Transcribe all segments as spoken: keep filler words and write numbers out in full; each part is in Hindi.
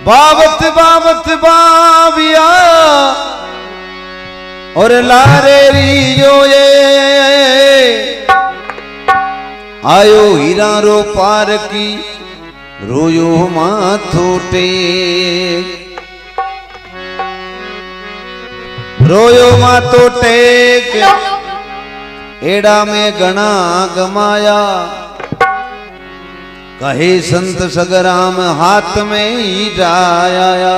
बावत बावत बाविया और लारे रियो ये आयो हीरा रो पार की रोयो माथो टेक रोयो माथो टेक एड़ा में गणा गमाया कहे संत सगराम हाथ में ही जाया।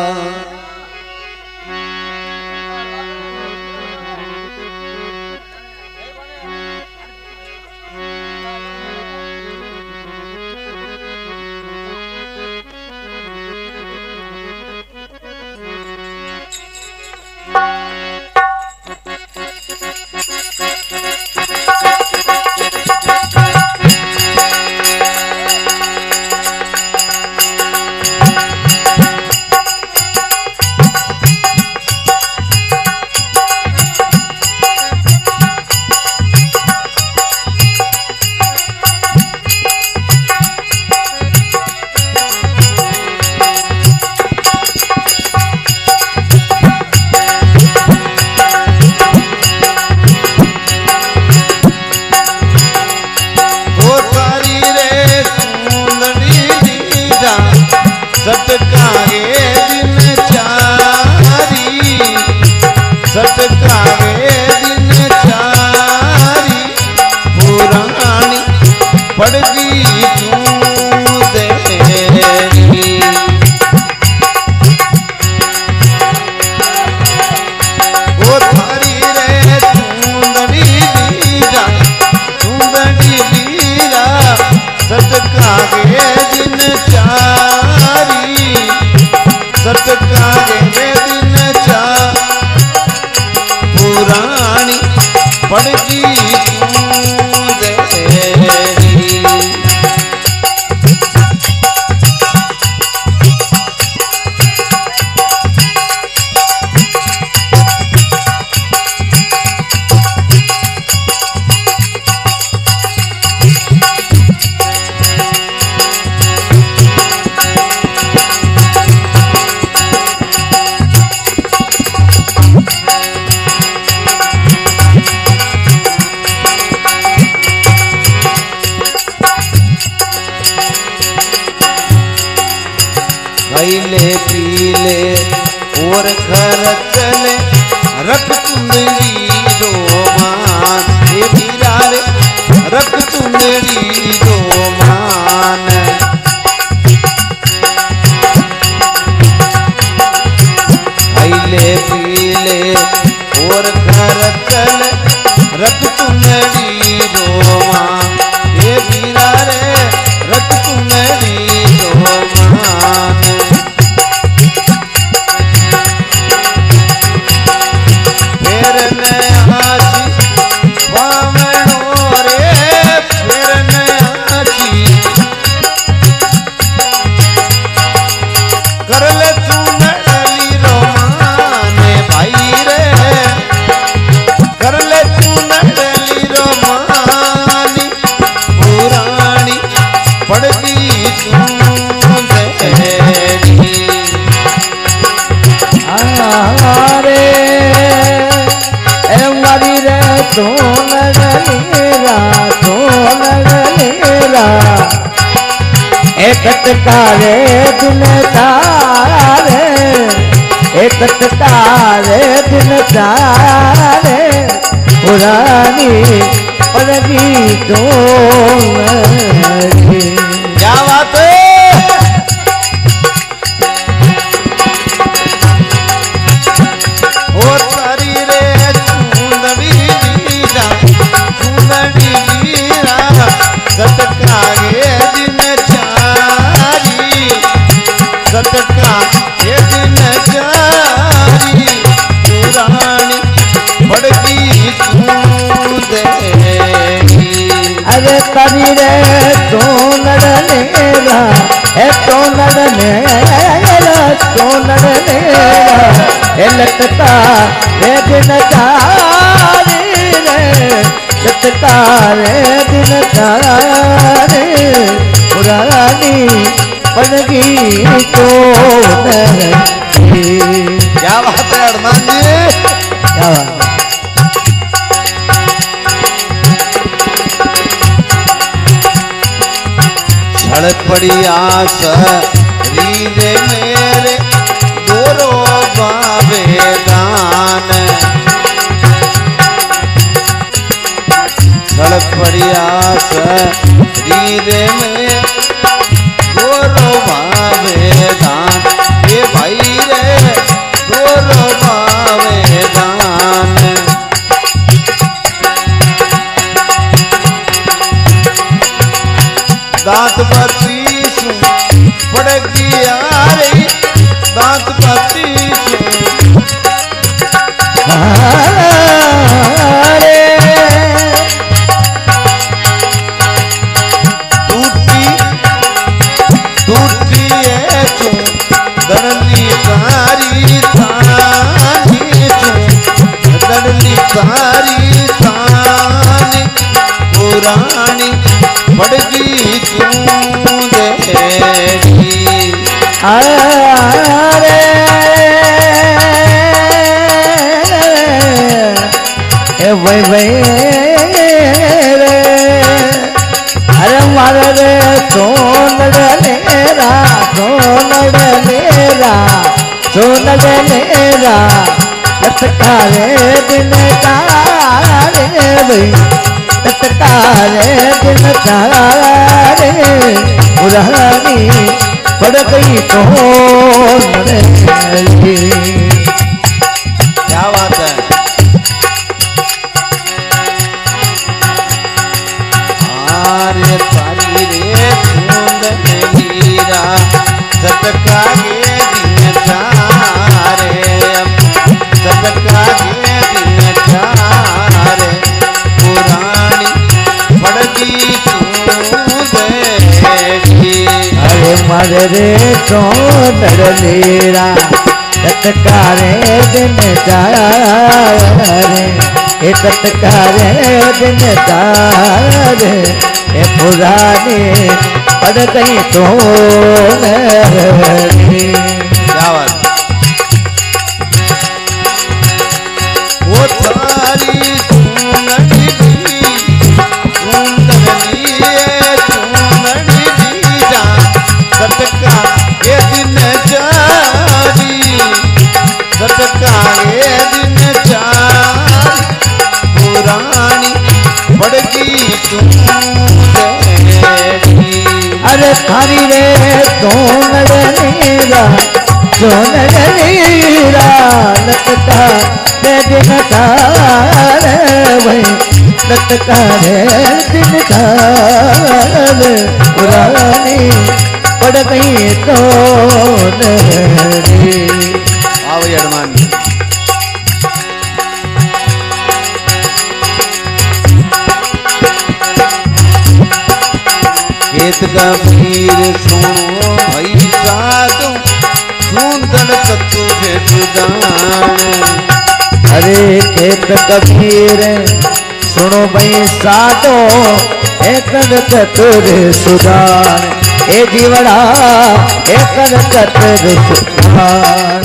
खैले पीले और खरचले रख चुंदड़ी रोमान हे मीरा रे रख चुंदड़ी रोमान। खैले पीले और खरचले रख चुंदड़ी रोमान हे मीरा रे रख चुंदड़ी रोमान। तारे दिन तारे एक तारे दिन तारे पुरानी पलगी तो क्या बात है। ओ तारी रे चुंदड़ी लीला चुंदड़ी लीला सतकागे दिन सतका ये दिन जारी पुरानी बड़की अरे तरी रे तो नड़नेरा है तो नड़नेरा तो नड़नेरा है लटका रे दिन जारी रे लटका रे दिन जारी पुरानी पड़गी तो क्या बात है हनुमान जी, क्या बात है। छड़ पड़ी आस रीरे मेरे दोरो बाबे दान, छड़ पड़ी आस रीरे में दोरो बाबे दान, ये भाई रे दोरो बाबे दान। दांत पति सु पड़गी यारी, दांत पति सु टूटी टूटी है चू दड़ली तारी थानी, चू दड़ली तारी थानी पुरानी पड़गी देगी। अरे वही वही रे, अरे मारे रे सोनड़ लेरा, सोनड़ लेरा, सोनड़ लेरा, तत्कारे दिन तारे भाई, तत्कारे दिन तारे पुरानी पड़ गई तो क्या बात है। आरे तारी रे बूंद नीरा सटका के दिन चारे, सटका के दिन चारे पुरानी पड़गी देगी। अरे मारे रे सोनड़ लेरा, तत्कारे दिन तारे, ए तत्कारे दिन तारे, ए पुरानी पड़ गई तो क्या बात। वो थारी चूनड़ी चूनड़ी चूनड़ी जा सटका ये दिन चारी, सटका ये दिन चारी पुरानी पड़गी देगी। अरे थारी रे सोनड़ नीरा, सोनड़ नीरा, लटका दे दिन तारे भाई, लटका दे दिन तारे पुरानी पड़ गई तो आओ हनुमान जी। खेत गंभीर सुनो भाई साधु, सुंदर तत्व सुदान। अरे खेत कबीर सुनो भाई साधो, एक चतुर सुदान, ए जीवड़ा एक चतुर सुदान।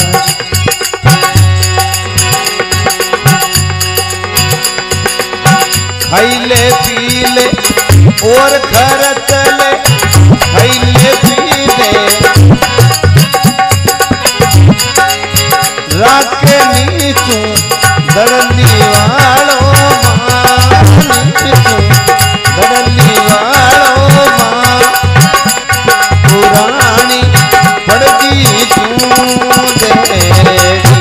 खैले पीले और खरतले, खैले पीले राके नीचू दड़ली वालो मां, नीचू दड़ली वालो मां पुरानी पड़गी देगी।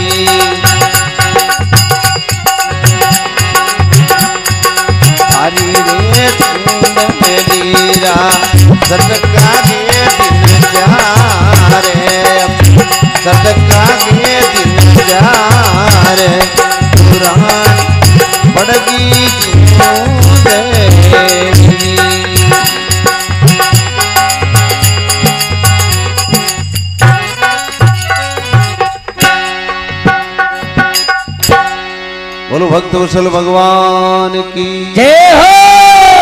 हरी रे चून नीरा सटका के दिन चारे, सटका के दिन चारे पुरानी पड़गी देगी। बोलो भक्त वत्सल भगवान की जय हो।